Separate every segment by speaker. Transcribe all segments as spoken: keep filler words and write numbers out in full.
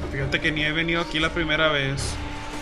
Speaker 1: Fíjate que ni he venido aquí la primera vez.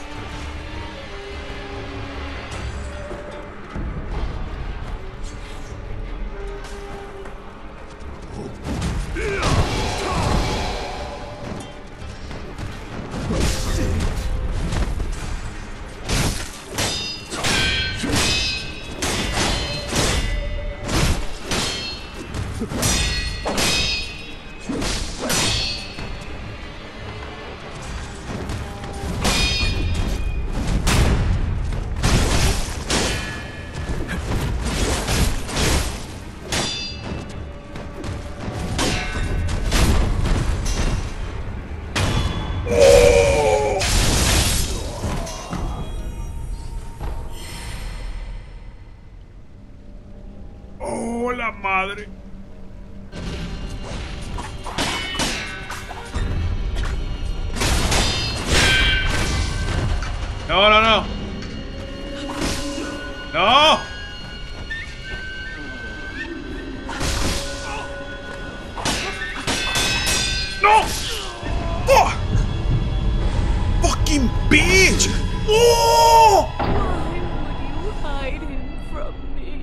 Speaker 1: ¡Oh, la madre! No, no, no. No. No. Oh. Fucking bitch. Oh.
Speaker 2: Why would you hide him from me?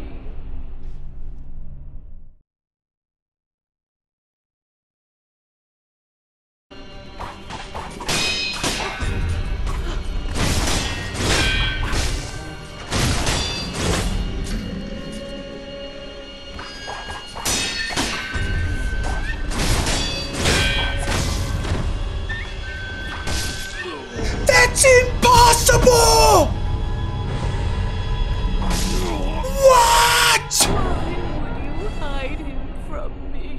Speaker 1: That's impossible! What?
Speaker 2: Why would you hide him from me?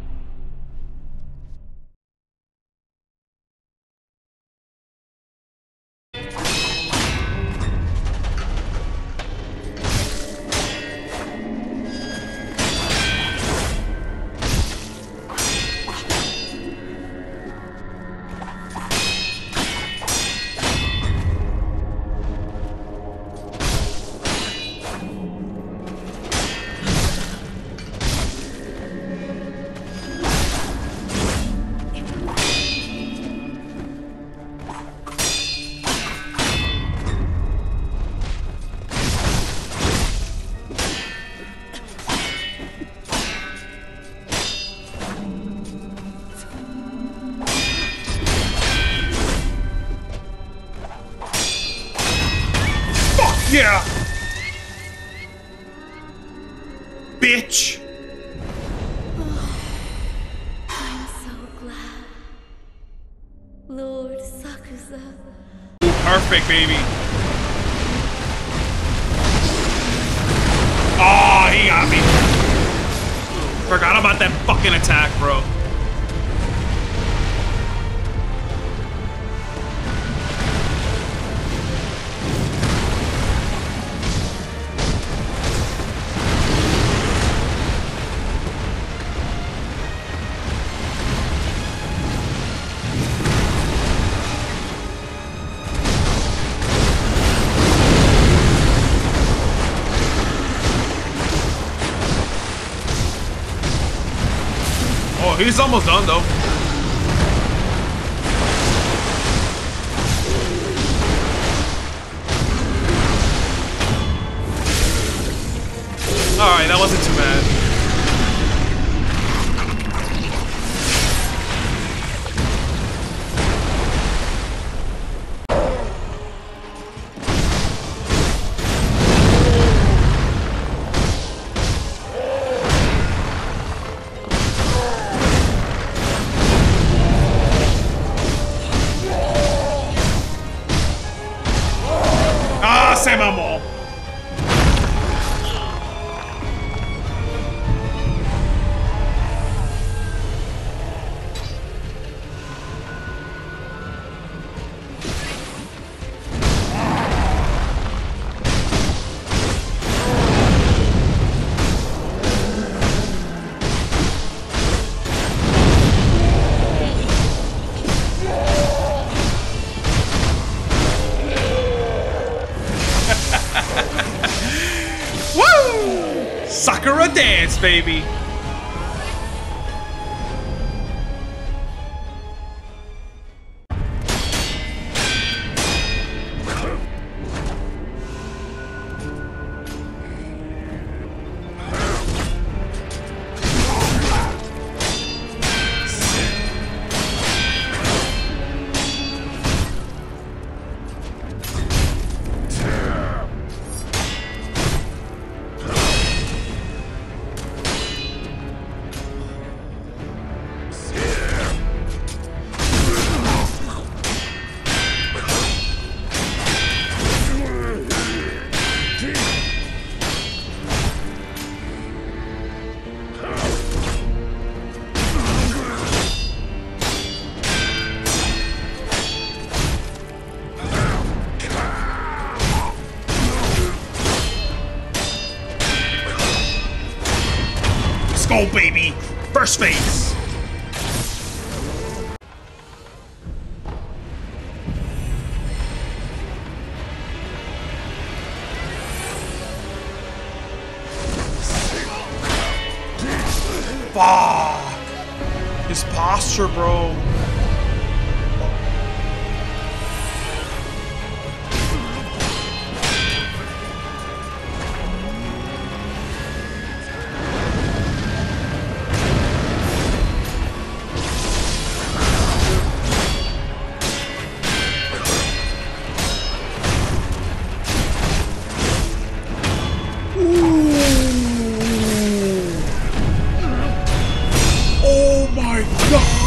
Speaker 1: Yeah! Bitch!
Speaker 2: I'm so glad. Lord Sakusa.
Speaker 1: Perfect, baby. Oh, he got me. Forgot about that fucking attack, bro. Oh, he's almost done, though. Alright, that wasn't too bad. Se mamó. Woo! Sakura dance, baby. go, baby. First phase. Fuck. His posture, bro. Oh my God!